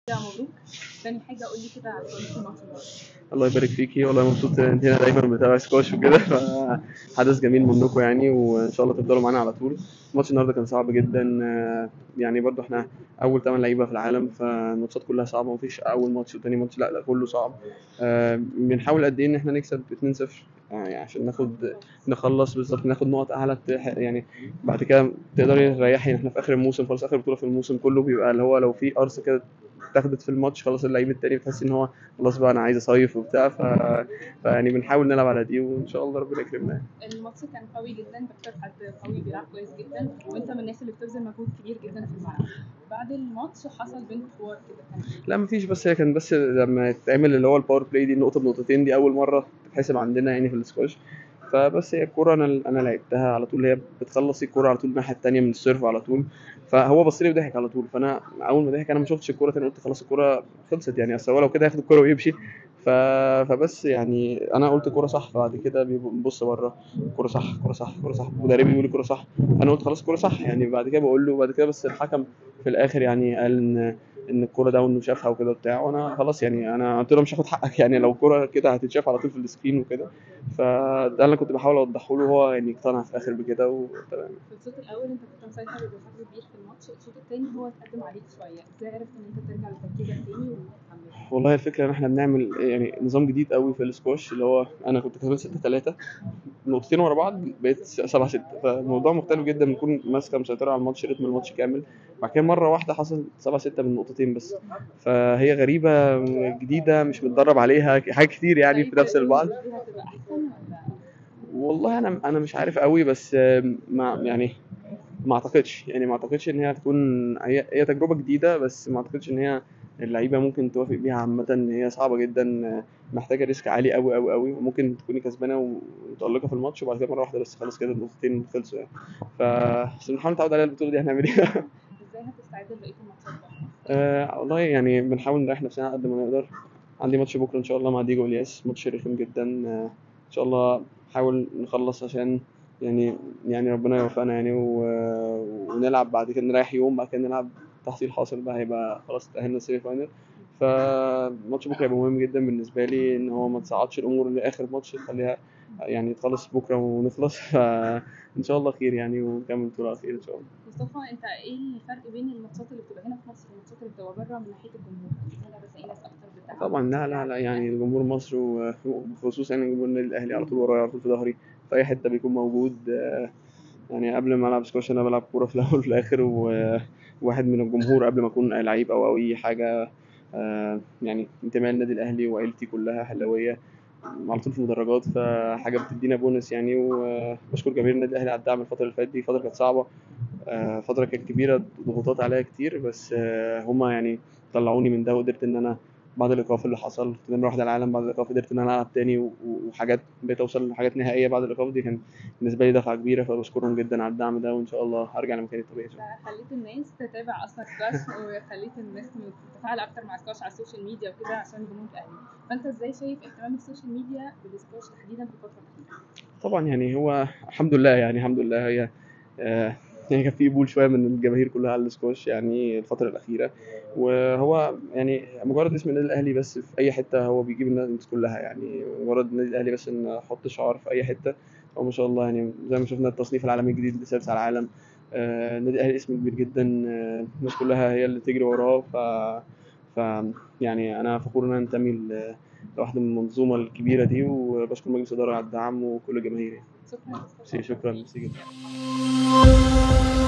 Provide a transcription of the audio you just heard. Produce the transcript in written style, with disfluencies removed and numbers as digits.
مبروك. تاني حاجة قول لي كده على الماتش النهارده. الله يبارك فيكي، والله مبسوط ان انت دايما بتابع سكواش وكده فحدث جميل منكم يعني، وان شاء الله تفضلوا معانا على طول. الماتش النهارده كان صعب جدا، يعني برضو احنا اول 8 لعيبه في العالم، فالماتشات كلها صعبه، مفيش اول ماتش وتاني ماتش، لا كله صعب. بنحاول قد ايه ان احنا نكسب 2-0 يعني عشان نخلص بالظبط، ناخد نقط اعلى يعني بعد كده تقدري تريحي. احنا في اخر الموسم خلاص، اخر بطوله في الموسم كله بيبقى اللي هو لو في قرص كده اتاخدت في الماتش خلاص، اللعيب التاني بتحس ان هو خلاص بقى انا عايز اصيف وبتاع فيعني بنحاول نلعب على دي وان شاء الله ربنا يكرمنا. الماتش كان قوي جدا، بكتر حد قوي بيلعب كويس جدا، وانت من الناس اللي بتبذل مجهود كبير جدا في الملعب. بعد الماتش حصل بينكم حوار كده، كان ايه؟ لا مفيش، بس هي كان بس لما يتعمل اللي هو الباور بلاي دي، النقطه بنقطتين دي اول مره تتحسب عندنا يعني في السكواش. فبس هي الكوره انا لعبتها على طول، هي بتخلص الكوره على طول الناحيه التانيه من السيرف على طول. فهو بص لي وضحك على طول، فانا اول ما ضحك انا ما شفتش الكوره تاني، قلت خلاص الكوره خلصت يعني، اصل هو لو كده هياخد الكوره ويمشي. ف... فبس يعني انا قلت كوره صح، بعد كده بيبص بره كوره صح كوره صح كوره صح، مدربي بيقول لي كوره صح، انا قلت خلاص كوره صح يعني. بعد كده بقول له بعد كده، بس الحكم في الاخر يعني قال ان الكوره داون وشافها وكده وبتاع، وانا خلاص يعني انا قلت له مش هاخد حقك يعني، لو الكوره كده هتتشاف على طول في السكرين وكده. فده اللي كنت بحاول اوضحه له، هو يعني اقتنع في الاخر بكده وتمام. في الشوط الاول انت كنت مسيطر بشكل كبير في الماتش، الشوط الثاني هو اتقدم عليك شويه، ازاي عرفت ان انت ترجع لتركيزك تاني وتكمل؟ والله الفكره ان احنا بنعمل يعني نظام جديد قوي في السكواش، اللي هو انا كنت كسبان 6-3 نقطتين ورا بعض، بقيت 7-6، فالموضوع مختلف جدا، بنكون ماسكه مسيطره على الماتش، رتم الماتش كامل. بعد كده مره واحده حصل 7-6 من نقطتين بس، فهي غريبه جديده مش متدرب عليها حاجات كتير يعني شايف في نفس البعض. دي هتبقى احسن ولا؟ والله انا مش عارف قوي، بس ما يعني ما اعتقدش ان هي هتكون، هي تجربه جديده، بس ما اعتقدش ان هي اللعيبه ممكن توافق بيها عامه، ان هي صعبه جدا، محتاجه ريسك عالي قوي قوي قوي، وممكن تكوني كسبانه ومتالقه في الماتش وبعد كده مره واحده بس خلاص كده النقطتين خلصوا يعني. عشان نحاول نتعود عليها البطوله دي هنعمل ايه؟ ازاي هتستعد لبقيه الماتشات بقى؟ والله يعني بنحاول نريح نفسنا قد ما نقدر. عندي ماتش بكره ان شاء الله مع ديجو الياس، ماتش رخم جدا، ان شاء الله نحاول نخلص عشان يعني ربنا يوفقنا يعني ونلعب بعد كده، نريح يوم بعد كده نلعب تحصيل حاصل بقى، هيبقى خلاص تأهلنا السيمي فاينل. فماتش بكره هيبقى مهم جدا بالنسبه لي، ان هو ما تصعدش الامور لاخر ماتش، تخليها يعني تخلص بكره ونخلص فان شاء الله خير يعني، ونكمل بطوله على خير ان شاء الله. مصطفى، انت ايه الفرق بين الماتشات اللي بتبقى هنا في مصر والماتشات اللي بتبقى بره من ناحيه الجمهور؟ هنا بتلاقي ناس اكتر بتدعم طبعا لا يعني جمهور مصر وخصوصا يعني جمهور النادي الاهلي على طول ورايا، على طول في ظهري في اي حته بيكون موجود. يعني قبل ما العب سكواش انا بلعب كوره في الاول وفي الاخر، وواحد من الجمهور قبل ما اكون لعيب او اي حاجه. يعني انتماء للنادي الاهلي وعيلتي كلها حلويه على طول في المدرجات، فحاجه بتدينا بونس يعني. وبشكر جماهير النادي الاهلي على الدعم الفتره اللي فاتت دي، فتره كانت صعبه، فترة كانت كبيرة، ضغوطات عليا كتير، بس هما يعني طلعوني من ده، وقدرت إن أنا بعد الإيقاف اللي حصل كنت نمرة واحدة العالم، بعد الإيقاف قدرت إن أنا ألعب تاني وحاجات بقيت أوصل لحاجات نهائية بعد الإيقاف دي، كان بالنسبة لي دفعة كبيرة، فبشكرهم جدا على الدعم ده، وإن شاء الله هرجع لمكاني الطبيعي. خليت الناس تتابع اصلا سكواش وخليت الناس تتفاعل اكتر مع سكواش على السوشيال ميديا وكده عشان جمهور الاهلي. فانت ازاي شايف اهتمام السوشيال ميديا بالسكواش تحديدا في الفتره الاخيره؟ طبعا يعني هو الحمد لله يعني الحمد لله، هي يعني كان في قبول شويه من الجماهير كلها على السكواش يعني الفتره الاخيره، وهو يعني مجرد اسم النادي الاهلي بس في اي حته هو بيجيب الناس كلها يعني، مجرد النادي الاهلي بس ان احط شعار في اي حته، هو ما شاء الله يعني زي ما شفنا التصنيف العالمي الجديد لسادس على العالم. النادي الاهلي اسم كبير جدا، الناس كلها هي اللي تجري وراه، ف يعني انا فخور ان انا انتمي لواحده من المنظومه الكبيره دي، وبشكر مجلس الاداره على الدعم وكل جماهيري. شكرا. شكرا ميرسي جدا.